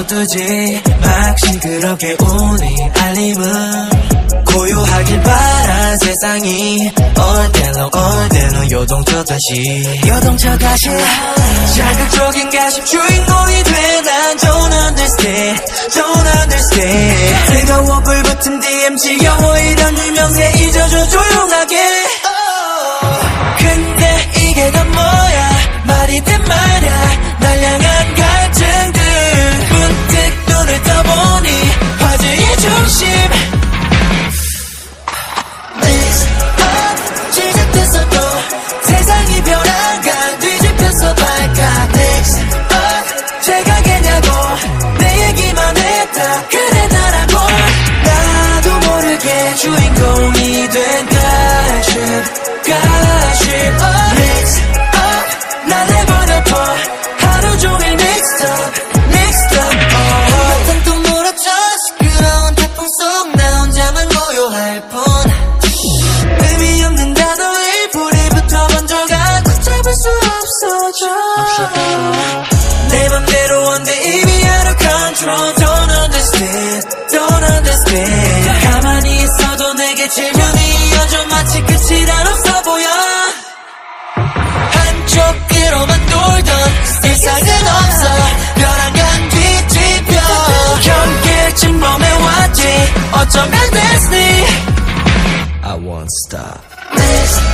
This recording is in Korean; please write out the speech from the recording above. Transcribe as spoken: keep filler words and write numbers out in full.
서두지 막 시끄럽게 우니 알림은 고요하길 바란 세상이 올 때로 올 때로 요동쳐 다시 요동쳐 다시 자극적인 가십 주인공이 돼 난 don't understand don't understand 뜨거워 불붙은 디엠 지겨워 이런 유명세 잊어줘 조용하게 근데 이게 다 뭐야 말이 된 말야 날 향한 갈증들 문득 눈을 떠보니 화제의 중심 Mix up 시작됐어 또 세상이 변한가 뒤집혔어 발까 Mix up 제각이냐고 내 얘기만 했다 그래 나라고 나도 모르게 주인공이 된다 싶 가십 Mix up 날 내버려둬 하루 종일 mixed up mixed up 한바탕 또 몰아쳐 시끄러운 태풍 속 나 혼자만 고요할 뿐 의미 없는 단어에 불이 붙어 번져가 붙잡을 수 없어져 내 맘대로 원대 이미 out of control don't understand don't understand 가만히 있어도 내게 질문이 이어져 마치 끝이란 없어 보여 한쪽으로만 돌던 일상은 없어 벼랑 간 뒤집혀 경계 침범해 왔지 어쩌면 destiny I won't stop